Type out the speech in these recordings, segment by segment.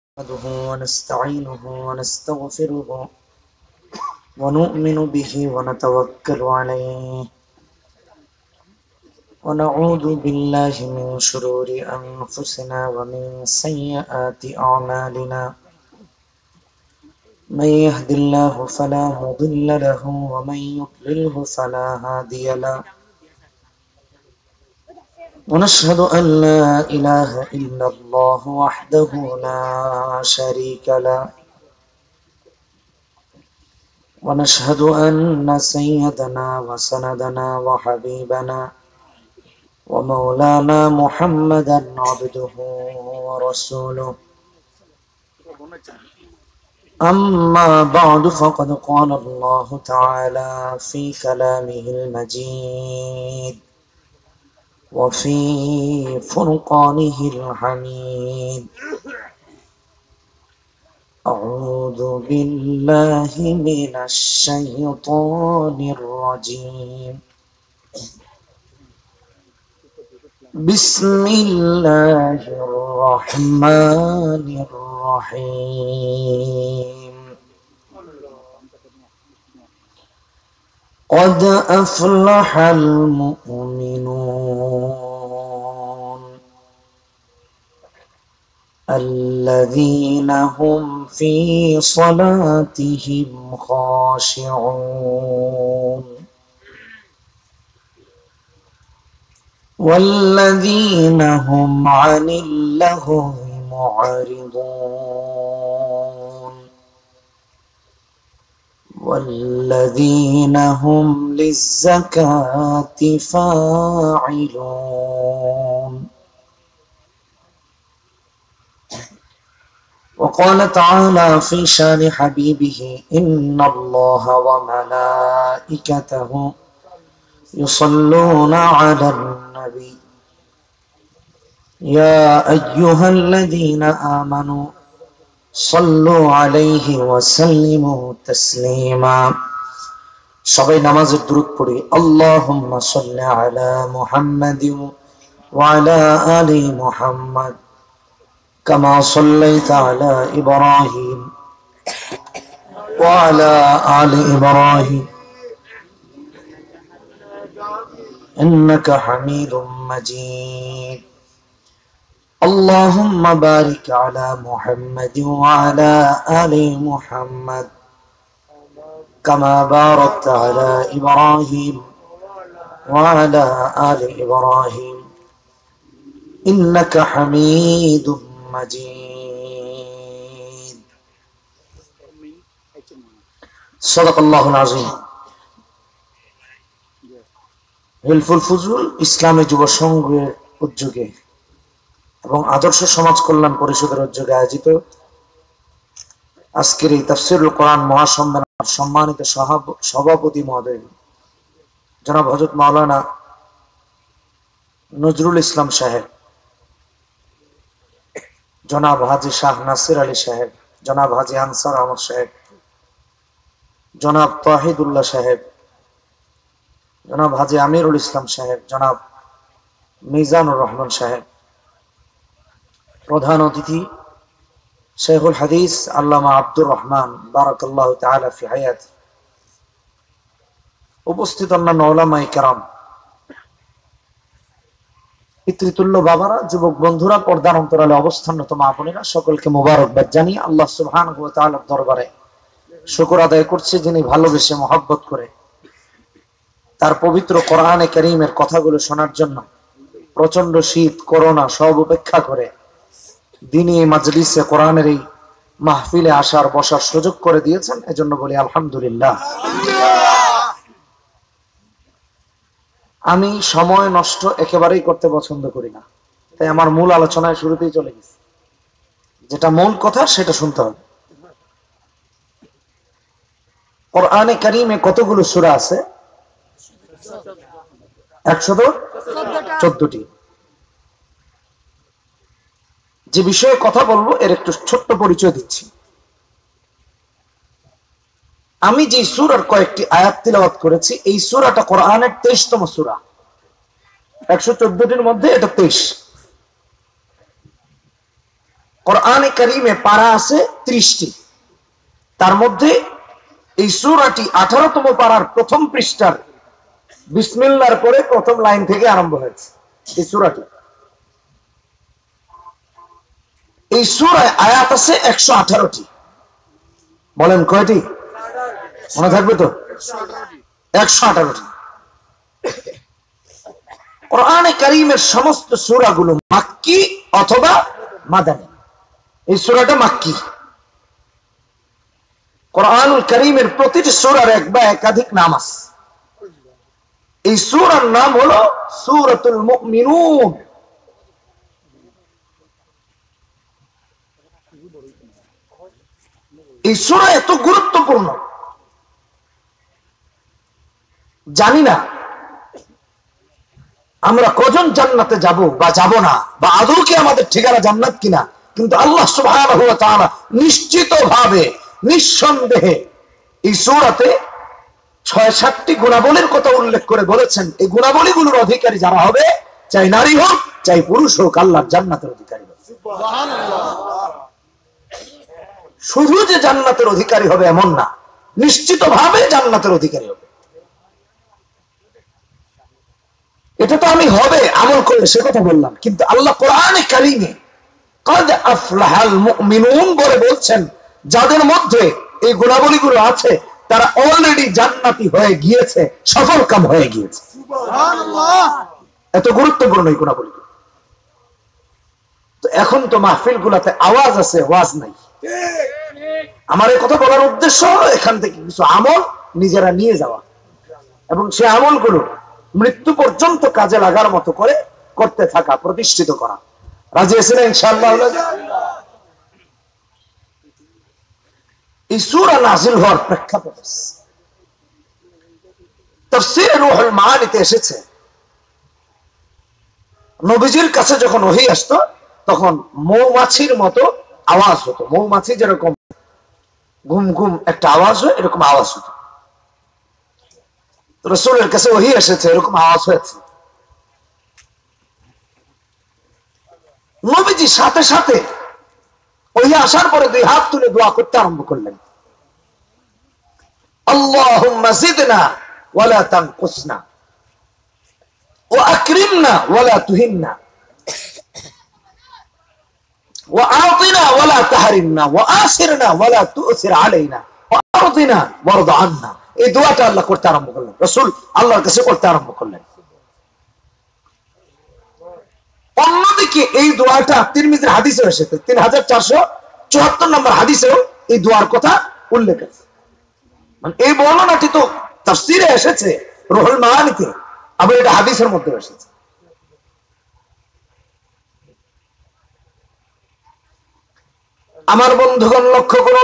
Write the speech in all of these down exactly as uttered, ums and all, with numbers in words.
نحمده ونستعينه ونستغفره ونؤمن به ونتوكل عليه ونعوذ بالله من شرور أنفسنا ومن سيئات أعمالنا من يهد الله فلا مضل له ومن يضلله فلا هادي له ونشهد أن لا إله إلا الله وحده لا شريك له ونشهد أن سيدنا وسندنا وحبيبنا ومولانا محمدا عبده ورسوله أما بعد فقد قال الله تعالى في كلامه المجيد وفي فرقانه الحميد أعوذ بالله من الشيطان الرجيم بسم الله الرحمن الرحيم قد أفلح المؤمنون الذين هم في صلاتهم خاشعون والذين هم عن اللغو معرضون والذين هم للزكاة فاعلون وقال تعالى في شان حبيبه إن الله وملائكته يصلون على النبي يا أيها الذين آمنوا صلوا عليه وسلموا تسليما সবাই নামাজের দুরূদ পড়ি اللهم صل على محمد وعلى آل محمد كما صليت على إبراهيم وعلى آل إبراهيم إنك حميد مجيد اللهم بارك على محمد وعلى آل محمد كما باركت على إبراهيم وعلى آل إبراهيم إنك حميد مجيد صدق الله العظيم হিলফুল ফুজুল ইসলামী যুব সংঘের উদ্যোগে এবং আদর্শ সমাজ কল্যাণ পরিষদের উদ্যোগে আয়োজিত আজকের এই তাফসীরুল কোরআন মহাসম্মেলনের সম্মানিত সভাপতি মহোদয় জনাব হযরত মাওলানা নজরুল ইসলাম সাহেব, জনাব হাজী শাহ নাসির আলী সাহেব, জনাব হাজী আনসার আহমদ সাহেব, জনাব তাহিদুল্লাহ সাহেব, জনাব হাজী আমিরুল ইসলাম সাহেব, জনাব মিজানুর রহমান সাহেব, প্রধান অতিথি শেখুল হাদিস আল্লামা আব্দুর রহমান বারাকাল্লাহু তাআলা ফি হায়াতি, উপস্থিত অন্যান্য উলামায়ে কেরাম, পিতৃতুল্য বাবারা, যুবক বন্ধুরা, পর্দার অন্তরালে অবস্থানরত মা বোনেরা, সকলকে মোবারকবাদ জানিয়ে আল্লাহ সুবহানাহু ওয়া তাআলার দরবারে শুকর আদায় করছি, যিনি ভালোবেসে মহব্বত করে তার পবিত্র কোরআনে কারীমের কথাগুলো শোনার জন্য প্রচন্ড শীত করোনা সব উপেক্ষা করে দিনী মাজলিসে কোরআনের এই মাহফিলে আসার বসার সুযোগ করে দিয়েছেন, এজন্য বলি আলহামদুলিল্লাহ। আমি সময় নষ্ট একেবারেই করতে পছন্দ করি না, তাই আমার মূল আলোচনায় শুরুতেই চলে গেছি। যেটা মূল কথা সেটা শুনতে হবে। কোরআনে কারীমে কতগুলো সূরা আছে? একশত চোদ্দটি। যে বিষয়ে কথা বলবো এর একটু ছোট্ট পরিচয় দিচ্ছি। আমি যে সূরার কয়েকটি আয়াত তিলাওয়াত করেছি, এই সূরাটা কোরআনের তেইশতম সূরা। একশো চোদ্দটির মধ্যে এটা তেইশ। কোরআনে কারীমে পারা আছে ত্রিশটি, তার মধ্যে এই সূরাটি আঠারোতম পারার প্রথম পৃষ্ঠার বিসমিল্লাহর পরে প্রথম লাইন থেকে আরম্ভ হয়েছে এই সূরাটি। এই সূরায় আয়াত আছে একশো আঠারোটি। বলেন কয়টি? মনে থাকবে তো? একশো আঠারোটি। কোরআনে কারীমের সমস্ত সূরাগুলো মাক্কি অথবা মাদানী। এই সূরাটা মাক্কি। কোরআনুল কারীমের প্রতিটি সূরার এক বা একাধিক নাম আছে। এই সূরার নাম হলো সূরাতুল মুমিনুন। এই সূরা এত গুরুত্বপূর্ণ, জানি না আমরা কজন জান্নাতে যাব বা যাব না, বা আদৌ কি আমাদের ঠিকানা জান্নাত কিনা, কিন্তু আল্লাহ সুবহানাহু ওয়া তাআলা নিশ্চিতভাবে নিঃসন্দেহে এই সূরাতে ছয় সাতটি গুণাবলীর কথা উল্লেখ করে বলেছেন। এই গুণাবলীগুলোর অধিকারী যারা হবে, চাই নারী হোক চাই পুরুষ হোক, আল্লাহর জান্নাতের অধিকারী হবে। শুধু যে জান্নাতের অধিকারী হবে এমন না, নিশ্চিতভাবে জান্নাতের অধিকারী হবে। এটা তো আমি হবে আমল করে সে কথা বললাম, কিন্তু আল্লাহ কোরআনে কারীমে قد أفلح المؤمنون বলে বলছেন যাদের মধ্যে এই গুণাবলীগুলো আছে তারা অলরেডি জান্নাতি হয়ে গিয়েছে, সফল কাম হয়ে গিয়েছে। সুবহানাল্লাহ। এত গুরুত্বপূর্ণ এই গুণাবলীগুলো। তো এখন তো মাহফিল গুলাতে আওয়াজ আছে, ওয়াজ নাই। আমার এই কথা বলার উদ্দেশ্য হলো এখান থেকে কিছু আমল নিজেরা নিয়ে যাওয়া এবং সে আমলগুলো মৃত্যু পর্যন্ত কাজে লাগার মতো করে করতে থাকা, প্রতিষ্ঠিত করা। রাজি আছেন ইনশাআল্লাহ? এই সূরা নাযিল হওয়ার প্রেক্ষাপট তাফসীরে রূহুল মাআনিতে এসেছে, নবীজির কাছে যখন ওহী আসতো তখন মৌমাছির মতো আওয়াজ হতো। মৌমাছি যেরকম ঘুম ঘুম একটা আওয়াজ হয়, এরকম আওয়াজ হতো। রাসূলের কাছে ওহী এসেছে, এরকম আওয়াজ হয়েছে। নবীজি সাথে সাথে ওহী আসার পরে দুই হাত তুলে দোয়া করতে আরম্ভ করলেন, আল্লাহুম্মা জিদনা ওয়ালা তানকুসনা ওয়া আকরিমনা ওয়ালা তুহিননা ওয়া আতিনা ওয়ালা তাহরিমনা ওয়া আসিরনা ওয়ালা তুসির আলাইনা ওয়া আরদিনা ওয়ারদ আন্না। এই দোয়াটা আল্লাহ করতে আরম্ভ করলেন, রাসূল আল্লাহর কাছে করতে আরম্ভ করলেন। অন্যদিকে এই দোয়াটা তিরমিজির হাদিসে এসেছে, তিন হাজার চারশো চুয়াত্তর নম্বর হাদিসেও এই দোয়ার কথা উল্লেখ আছে। মানে এই বর্ণনাটি তো তাফসীরে এসেছে, রূহুল মাআনিতে, আবার এটা হাদিসের মধ্যে এসেছে। আমার বন্ধুগণ লক্ষ্য করুন,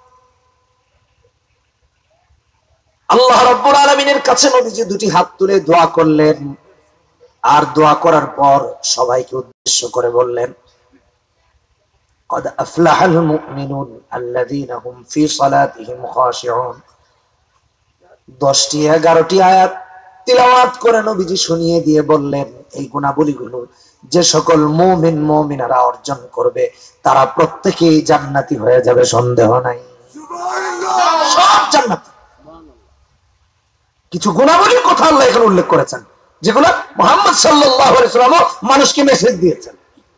আল্লাহ রাব্বুল আলামিনের কাছে নবীজি দুটি হাত তুলে দোয়া করলেন, আর দোয়া করার পর সবাইকে উদ্দেশ্য করে বললেন, قد أفلح المؤمنون الذين هم في صلاتهم خاشعون। দশটি এগারোটি আয়াত তিলাওয়াত করে নবীজি শুনিয়ে দিয়ে বললেন, এই গুণাবলীগুলো যে সকল মুমিন মুমিনারা অর্জন করবে তারা প্রত্যেকেই জান্নাতি হয়ে যাবে, সন্দেহ নাই। সুবহানাল্লাহ। সব জান্নাতি। কিছু গুণাবলীর কথা আল্লাহ এখানে উল্লেখ করেছেন, যেগুলো মুহাম্মদ সাল্লাল্লাহু আলাইহি ওয়াসাল্লাম মানুষকে মেসেজ দিয়েছেন।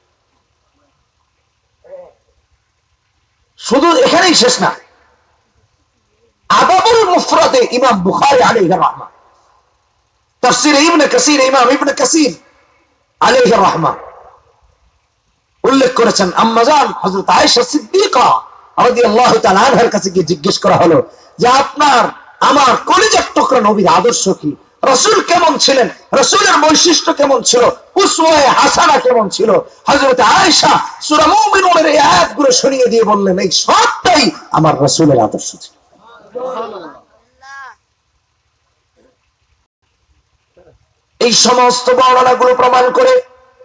শুধু এখানেই শেষ না, আদাবুল মুফরাদে ইমাম বুখারী আলাইহির রাহমাহ, তাফসীর ইবনে কাসীর ইমাম ইবনে কাসীর আলাইহির রাহমাহ উল্লেখ করেছেন, আম্মা জান হযরত আয়েশা সিদ্দিকা রাদিয়াল্লাহু তাআলা আনহার কাছে গিয়ে জিজ্ঞেস করা হলো যে আপনার আমার কলিজার টুকরা নবীর আদর্শ কি, রাসূল কেমন ছিলেন, রাসূলের বৈশিষ্ট্য কেমন ছিল, উসওয়ায়ে হাসানা কেমন ছিল। হযরত আয়েশা সূরা মুমিনুনের এই আয়াতগুলো শুনিয়ে দিয়ে বললেন, এই সবটাই আমার রাসূলের আদর্শ ছিল। সুবহানাল্লাহ। এই সমস্ত বর্ণনাগুলো প্রমাণ করে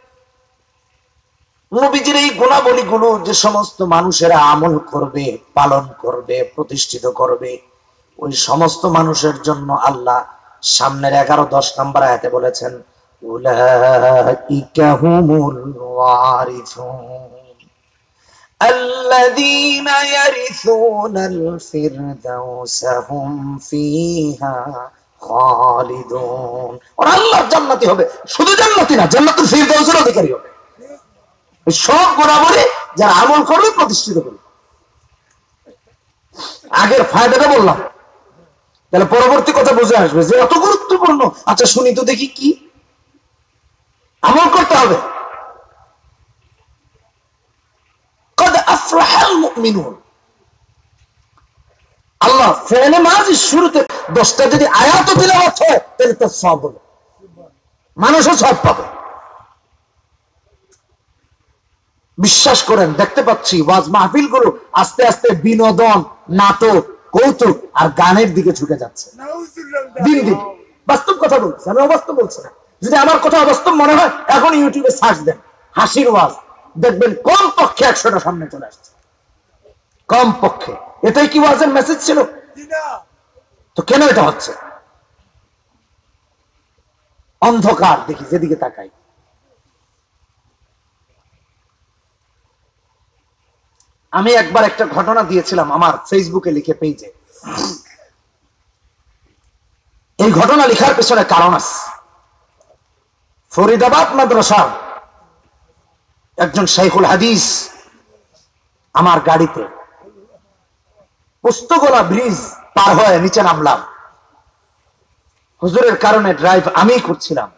নবীজির এই গুণাবলীগুলো যে সমস্ত মানুষেরা আমল করবে, পালন করবে, প্রতিষ্ঠিত করবে, ওই সমস্ত মানুষের জন্য আল্লাহ সামনের এগারো দশ নম্বর আয়াতে বলেছেন, উলাইকা হুমুল ওয়ারিসুন, الذين يرثون الفردوس هم فيها খালিদুন। ওরা আল্লাহর জান্নাতি হবে, শুধু জান্নাতি না, জান্নাতুল ফিরদাউসের অধিকারী হবে। সব গুণাবলী যারা আমল করবে প্রতিষ্ঠিত করবে। আগের ফায়দাটা বললাম, তাহলে পরবর্তী কথা বুঝে আসবে যে এত গুরুত্বপূর্ণ। আচ্ছা শুনি তো দেখি কি আমল করতে হবে। কদ আফলাহাল মুমিনুন। আল্লাহ ফেলে মাঝি শুরুতে দশটা যদি আয়াত তিলাওয়াত হয় তাহলে তার সওয়াব হবে, মানুষও সওয়াব পাবে। বিশ্বাস করেন, দেখতে পাচ্ছি ওয়াজ মাহফিল গুলো আস্তে আস্তে বিনোদন, নাটক, কৌতুক আর গানের দিকে ছুটে যাচ্ছে দিন দিন। বাস্তব কথা বলছি, আমি অবাস্তব বলছি না। যদি আমার কথা অবাস্তব মনে হয় এখন ইউটিউবে সার্চ দেন হাসির ওয়াজ, দেখবেন কম পক্ষে একশোটা সামনে চলে আসছে, কম পক্ষে। এটাই কি ওয়াজের মেসেজ ছিল? তো কেন এটা হচ্ছে? অন্ধকার দেখি যেদিকে তাকাই। আমি একবার একটা ঘটনা দিয়েছিলাম আমার ফেসবুকে লিখে পেজে। এই ঘটনা লেখার পেছনে কারণ আছে। ফরিদাবাদ মাদ্রাসা একজন শাইখুল হাদিস আমার গাড়িতে পোস্তগোলা ব্রিজ পার হয়ে নিচে নামলাম। হুজুরের কারণে ড্রাইভ আমি করছিলাম।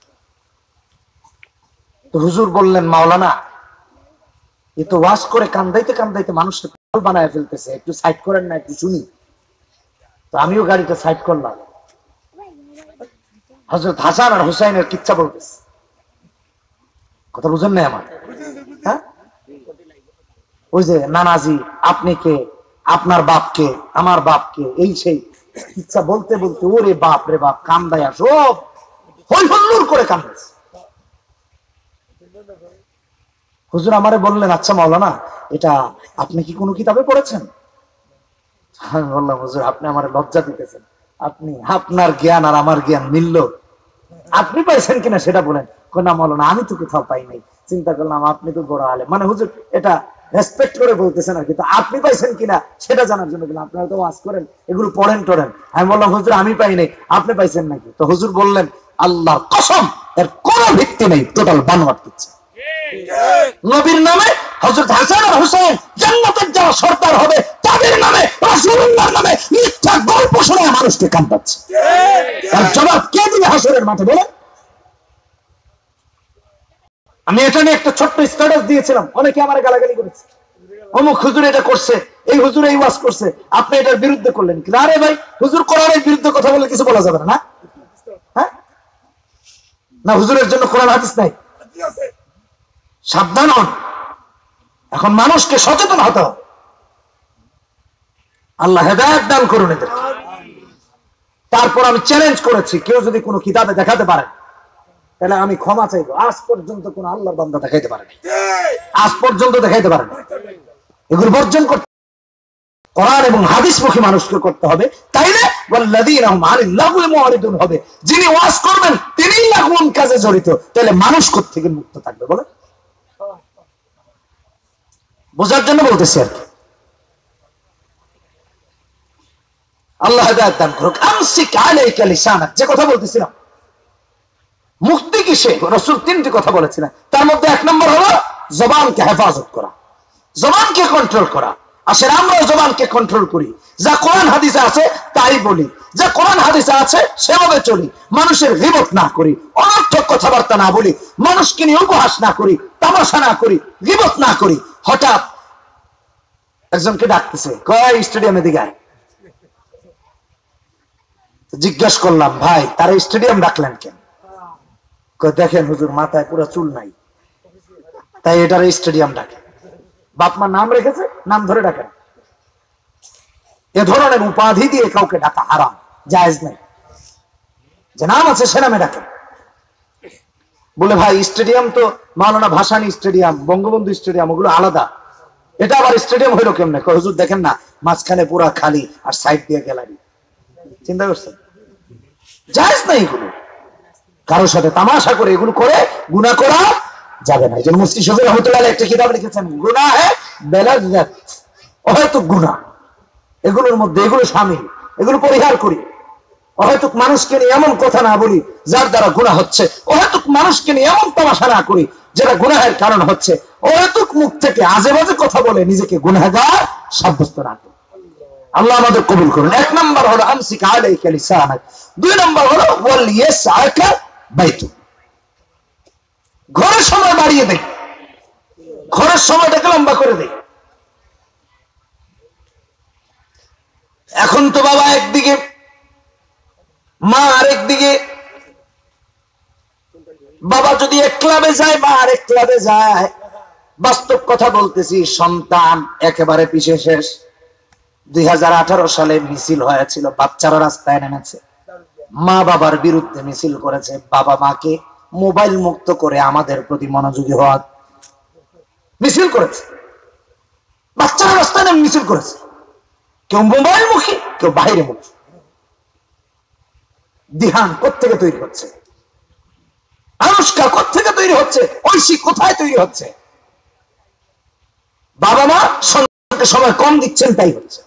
তো হুজুর বললেন, মাওলানা এ তো ওয়াজ করে কান্দাইতে কান্দাইতে মানুষকে পাগল বানায় ফেলতেছে, একটু সাইড করেন না, একটু শুনি। তো আমিও গাড়িটা সাইড করলাম। হযরত হাসান আর হুসাইনের কিচ্ছা বলতেছে। কথা বুঝেন না আমার? হ্যাঁ, ওই যে নানাজি, আপনি কে, আপনার বাপকে, আমার বাপকে, এই সেই কিচ্ছা বলতে বলতে ওরে বাপ রে বাপ কান্দায়া সব হই হল্লোর করে কান্দাছে। হুজুর আমারে বললেন, আচ্ছা মাওলানা এটা আপনি কি কোনো কিতাবে পড়েছেন? আমি বললাম, হুজুর আপনি আমারে লজ্জা দিতেছেন, আপনি আপনার জ্ঞান আর আমার জ্ঞান মিলল, আপনি পাইছেন কিনা সেটা বলেন। না মাওলানা আমি তো কোথাও পাই নাই। চিন্তা করলাম আপনি তো বড় আলেম, মানে হুজুর এটা রেসপেক্ট করে বলতেছেন আর কি, তো আপনি পাইছেন কিনা সেটা জানার জন্য বললাম, আপনারা তো ওয়াজ করেন, এগুলো পড়েন টড়েন। আমি বললাম, হুজুর আমি পাই নাই, আপনি পাইছেন নাকি? তো হুজুর বললেন, আল্লাহর কসম এর কোনো ভিত্তি নেই, টোটাল বানোয়াট দিচ্ছে। নবীর নামে হযরত হাসান আর হুসাইন জান্নাতের যারা সরদার হবে তাদের নামে, রাসূলুল্লাহর নামে মিথ্যা গল্প শোনায় মানুষকে কাঁদাচ্ছে। তার জবাব কে দিবে হাসরের মাঠে বলেন? আমি এটা নিয়ে একটা ছোট্ট স্ট্যাটাস দিয়েছিলাম, অনেকে আমার গালাগালি করেছে, অমুক হুজুর এটা করছে, এই হুজুর এই ওয়াজ করছে, আপনি এটার বিরুদ্ধে করলেন কি? আরে ভাই, হুজুর কোরআনের বিরুদ্ধে কথা বললে কিছু বলা যাবে না? হ্যাঁ না, হুজুরের জন্য কোরআন হাদিস নাই? সাবধান হন, এখন মানুষকে সচেতন হতে হবে। আল্লাহ হেদায়েত দান করুন এদের। তারপর আমি চ্যালেঞ্জ করেছি, কেউ যদি কোনো কিতাবে দেখাতে পারে তাহলে আমি ক্ষমা চাইবো। আজ পর্যন্ত কোন আল্লাহর বান্দা দেখাইতে পারেনি, আজ পর্যন্ত দেখাইতে পারেনি। এগুলো বর্জন করতে, কোরআন এবং হাদিসমুখী মানুষকে করতে হবে, তাইলে ওয়াল্লাযীনা হুম আনিল লাগওয়ি মুরিদুন হবে। যিনি ওয়াজ করবেন তিনিই লাগওয়ুন কাজে জড়িত, তাহলে মানুষ কোথা থেকে মুক্ত থাকবে বলেন? বোঝার জন্য বলতেছি আর কি। আল্লাহ হেদায়েত দান করুক। আমসিক আলাইকা লিসানাক, যে কথা বলতেছিলাম মুক্তি কিসে, রাসূল তিনটি কথা বলেছিলেন, তার মধ্যে এক নম্বর হলো জবানকে হেফাজত করা, জবানকে কন্ট্রোল করা। আসলে আমরা জবানকে কন্ট্রোল করি, যা কোরআন হাদিসে আছে তাই বলি, যা কোরআন হাদিসে আছে সেভাবে চলি, মানুষের গীবত না করি, অনর্থক কথাবার্তা না বলি, মানুষকে নিয়ে উপহাস না করি, তামাশা না করি, গীবত না করি। হঠাৎ একজনকে ডাকতেছে, কয় স্টেডিয়ামে দিকে আয়। জিজ্ঞাসা করলাম, ভাই তারা স্টেডিয়াম ডাকলেন কেন? দেখেন হুজুর মাথায় পুরো চুল নাই, তাই এটার স্টেডিয়াম ডাকে। বাপমা নাম রেখেছে, নাম ধরে ডাকেন। এ ধরনের উপাধি দিয়ে কাউকে ডাকা হারাম, জায়েজ নেই। যে নাম আছে সে নামে ডাকেন। বলে ভাই স্টেডিয়াম তো মাওলানা ভাসানী স্টেডিয়াম, বঙ্গবন্ধু স্টেডিয়াম, ওগুলো আলাদা, এটা আবার স্টেডিয়াম হইলো কেমনে? হুজুর দেখেন না মাঝখানে পুরা খালি আর সাইড দিয়ে গ্যালারি। চিন্তা করছেন? জায়েজ নাই এগুলো। কারোর সাথে তামাশা করে এগুলো করে গুনাহ করা যাবে না। এই জন্য মুফতি শফি রহমতুল্লাহ আলাইহি একটা কিতাব লিখেছেন, গুনাহে বেলাযযাত, অহেতুক গুনাহ, এগুলোর মধ্যে এগুলো শামিল, এগুলো পরিহার করি। অহেতুক মানুষকে নিয়ে এমন কথা না বলি যার দ্বারা গুনাহ হচ্ছে, অহেতুক মানুষকে নিয়ে এমন তামাশা না করি যেটা গুনাহের কারণ হচ্ছে, অহেতুক মুখ থেকে আজে বাজে কথা বলে নিজেকে গুনাহগার সাব্যস্ত না করি। আল্লাহ আমাদের কবুল করুন। এক নম্বর হলো আমসিক আলাইকা লিসানাক, দুই নম্বর হলো ওয়াল ইয়াসআকা বাইতুক। ঘরের সময় বাড়িয়ে দেই, ঘরের সময়টাকে লম্বা করে দেই। এখন তো বাবা একদিকে, মা আরেক দিকে। বাবা যদি এক ক্লাবে যায়, মা আরেক ক্লাবে যায়। বাস্তব কথা বলতেছি, সন্তান একেবারে পিছিয়ে শেষ। দুই হাজার আঠারো সালে মিছিল হয়েছিল, বাচ্চারা রাস্তায় নেমেছে, মা বাবার বিরুদ্ধে মিছিল করেছে। বাবা মাকে মোবাইল মুক্ত করে আমাদের প্রতি মনোযোগী হওয়ার মিছিল করেছে। বাচ্চারা রাস্তায় নেমে মিছিল করেছে, কেউ মোবাইল মুখী, কেউ বাইরে মুখী। দিহান কোত্থেকে তৈরি হচ্ছে, আনুষ্কা কোত্থেকে তৈরি হচ্ছে, ঐশী কোথায় তৈরি হচ্ছে? বাবা মা সন্তানকে সময় কম দিচ্ছেন, তাই হচ্ছে।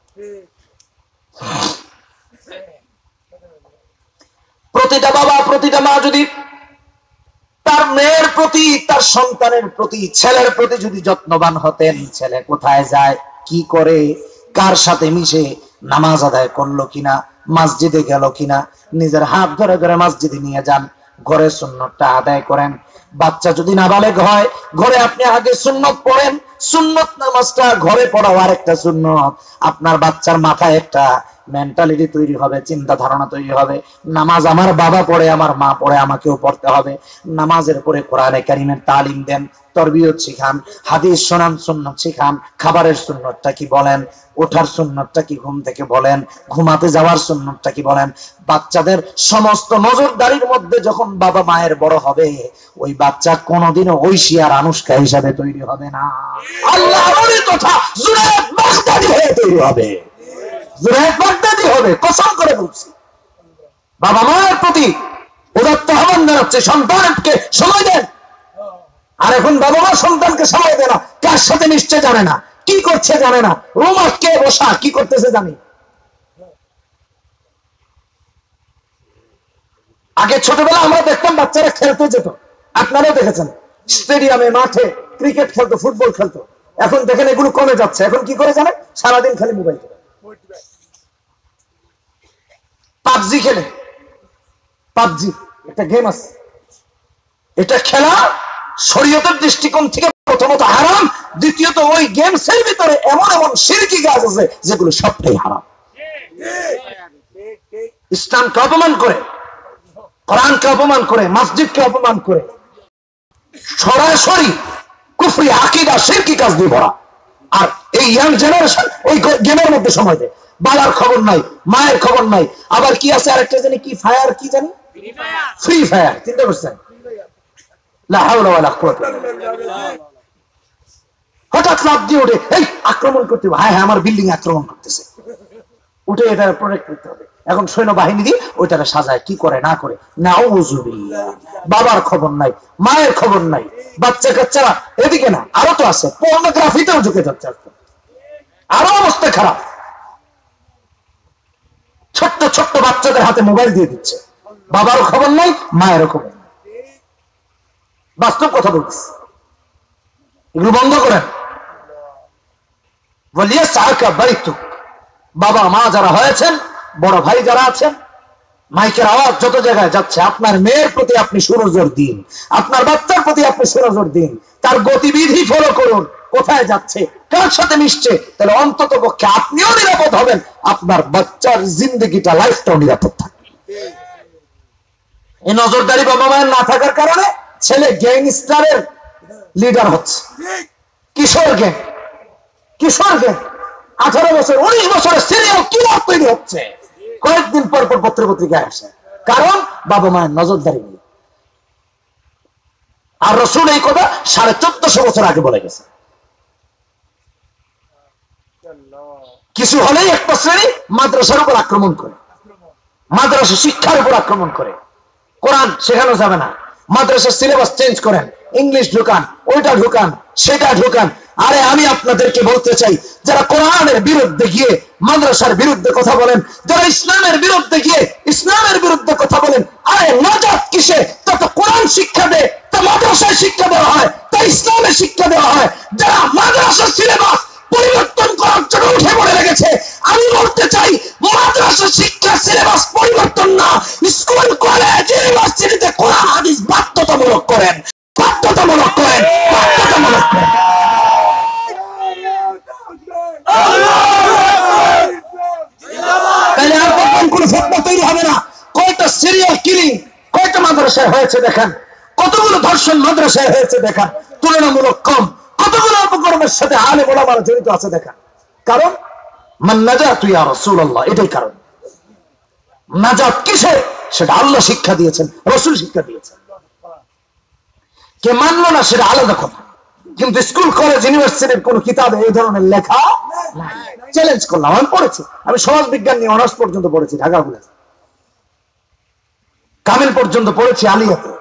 প্রতিটা বাবা প্রতিটা মা যদি তার মেয়ের প্রতি, তার সন্তানের প্রতি, ছেলের প্রতি যদি যত্নবান হতেন, ছেলে কোথায় যায়, কি করে, কার সাথে মিশে, নামাজ আদায় করলো কিনা, মসজিদে গেল কিনা, নিজের হাত ধরে ধরে মসজিদে নিয়ে যান, ঘরে সুন্নতটা আদায় করেন। বাচ্চা যদি নাবালেগ হয়, ঘরে আপনি আগে সুন্নত পড়েন। সুন্নত নামাজটা ঘরে পড়াও আরেকটা সুন্নত। আপনার বাচ্চার মাথায় একটা মেন্টালিটি তৈরি হবে, চিন্তা ধারণা তৈরি হবে, নামাজ আমার বাবা পড়ে, আমার মা পড়ে, আমাকেও পড়তে হবে। নামাজের পরে কোরআনে কারিমের তালিম দেন, তরবিয়ত শিখান, হাদিস শোনান, সুন্নত শিখান। খাবারের সুন্নতটা কি বলেন, ওঠার সুন্নতটা কি, ঘুম থেকে বলেন, ঘুমাতে যাওয়ার সুন্নতটা কি বলেন। বাচ্চাদের সমস্ত নজরদারির মধ্যে যখন বাবা মায়ের বড় হবে, ওই বাচ্চা কোনোদিনও ঐশী আর আনুষ্কা হিসাবে তৈরি হবে না, আল্লাহর কথা জুনায়েদ বাগদাদি হয়ে তৈরি হবে, জুনায়েদ বাগদাদি হবে, কসম করে বলছি। বাবা মায়ের প্রতি উদাত্ত আহ্বান জানাচ্ছে, সন্তানকে সময় দেন। আর এখন বাবা মা সন্তানকে সময় দেয় না, কার সাথে নিশ্চয় জানে না, কি করছে জানে না, রুমা কে বসা কি করতেছে জানি। আগে ছোটবেলা আমরা দেখতাম বাচ্চারা খেলতে যেত, আপনারাও দেখেছেন, স্টেডিয়ামে, মাঠে ক্রিকেট খেলতো, ফুটবল খেলতো। এখন দেখেন এগুলো কমে যাচ্ছে। এখন কি করে জানেন, সারাদিন খালি মোবাইল খেলে, পাবজি খেলে। পাবজি একটা গেম আছে, এটা খেলা শরীয়তের দৃষ্টিকোণ থেকে প্রথমত হারাম, দ্বিতীয়ত ওই গেমসের ভিতরে এমন এমন শিরকি কাজ আছে যেগুলো সবটাই হারাম। ইসলামকে অপমান করে, কোরআনকে অপমান করে, মসজিদকে অপমান করে, সরাসরি কুফরি আকীদা শিরকি কাজ দিয়ে ভরা। আর এই ইয়াং জেনারেশন ওই গেমের মধ্যে সময় দেয়, বাবার খবর নাই, মায়ের খবর নাই। আবার কি আছে আরেকটা জানি কি, ফায়ার কি জানি, ফ্রি ফায়ার। চিন্তা করছেন, হঠাৎ লাভ দিয়ে ওঠে, এই আক্রমণ করতে হবে, হ্যাঁ হ্যাঁ আমার বিল্ডিং আক্রমণ করতেছে, উঠে এটা প্রোটেক্ট করতে হবে। এখন সৈন্য বাহিনী দিয়ে ওইটাকে সাজায়, কি করে না করে, নাউযুবিল্লাহ। বাবার খবর নাই, মায়ের খবর নাই, বাচ্চা কাচ্চারা এদিকে না, আরো তো আছে, পর্নোগ্রাফিতেও ঝুঁকে যাচ্ছে, আরো অবস্থা খারাপ। ছোট্ট ছোট্ট বাচ্চাদের হাতে মোবাইল দিয়ে দিচ্ছে, বাবারও খবর নাই, মায়েরও খবর নাই। বাস্তব কথা বলছি, এগুলো বন্ধ করেন। বলিয়ে সাহাকা বাইতুক, বাবা মা যারা হয়েছেন, বড় ভাই যারা আছেন, মাইকের আওয়াজ যত জায়গায় যাচ্ছে, আপনার মেয়ের প্রতি আপনি সুনজর দিন, আপনার বাচ্চার প্রতি আপনি সুনজর দিন, তার গতিবিধি ফলো করুন, কোথায় যাচ্ছে, কার সাথে মিশছে, তাহলে অন্তত পক্ষে আপনিও নিরাপদ হবেন, আপনার বাচ্চার জিন্দগিটা, লাইফটাও নিরাপদ থাকবে। এই নজরদারি বাবা মায়ের না থাকার কারণে ছেলে গ্যাংস্টারের লিডার হচ্ছে, কিশোর গ্যাং, কিশোর গ্যাং, আঠারো বছর উনিশ বছরের সিরিয়াল কিলার তৈরি হচ্ছে, কয়েকদিন পর পর পত্র পত্রিকায় আসে, কারণ বাবা মায়ের নজরদারি নেই। আর রাসূল এই কথা সাড়ে চোদ্দশো বছর আগে বলে গেছে। কিছু হলেই একটা শ্রেণী মাদ্রাসার উপর আক্রমণ করে, মাদ্রাসা শিক্ষার উপর আক্রমণ করে, কোরআন শেখানো যাবে না, মাদ্রাসার সিলেবাস চেঞ্জ করেন, ইংলিশ ঢুকান, ওইটা ঢুকান, সেটা ঢুকান। আরে আমি আপনাদেরকে বলতে চাই, যারা কোরআনের বিরুদ্ধে গিয়ে মাদ্রাসার বিরুদ্ধে কথা বলেন, যারা ইসলামের বিরুদ্ধে গিয়ে ইসলামের বিরুদ্ধে কথা বলেন, আরে নাজাত কিসে? তা তো কোরআন শিক্ষা দেয়, তা মাদ্রাসায় শিক্ষা দেওয়া হয়, তা ইসলামের শিক্ষা দেওয়া হয়। যারা মাদ্রাসার সিলেবাস পরিবর্তন করার জন্য উঠে পড়ে লেগেছে, আমি বলতে চাই মাদ্রাসা শিক্ষা সিলেবাস পরিবর্তন না, স্কুল কলেজ ইউনিভার্সিটিতে কোরআন হাদিস বাধ্যতামূলক করেন, বাধ্যতামূলক করেন, বাধ্যতামূলক করেন। তাহলে আর কখন কোন ফতোয়া তৈরি হবে না। কয়টা সিরিয়াল কিলিং কয়টা মাদ্রাসায় হয়েছে দেখেন, কতগুলো ধর্ষণ মাদ্রাসায় হয়েছে দেখেন, তুলনামূলক কম। কতগুলো অপকর্মের সাথে আলেম ওলামারা জড়িত আছে দেখেন। কারণ মান নাজাতু ইয়া রাসূলুল্লাহ, এটাই কারণ। নাজাত কিসে? সেটা আল্লাহ শিক্ষা দিয়েছেন, রাসূল শিক্ষা দিয়েছেন। কে মানলো না সেটা আলাদা কথা, কিন্তু স্কুল কলেজ ইউনিভার্সিটির কোন কিতাবে এই ধরনের লেখা নাই। চ্যালেঞ্জ করলাম, আমি পড়েছি, আমি সমাজ বিজ্ঞান নিয়ে অনার্স পর্যন্ত পড়েছি ঢাকা কলেজে, কামিল পর্যন্ত পড়েছি আলিয়াতে।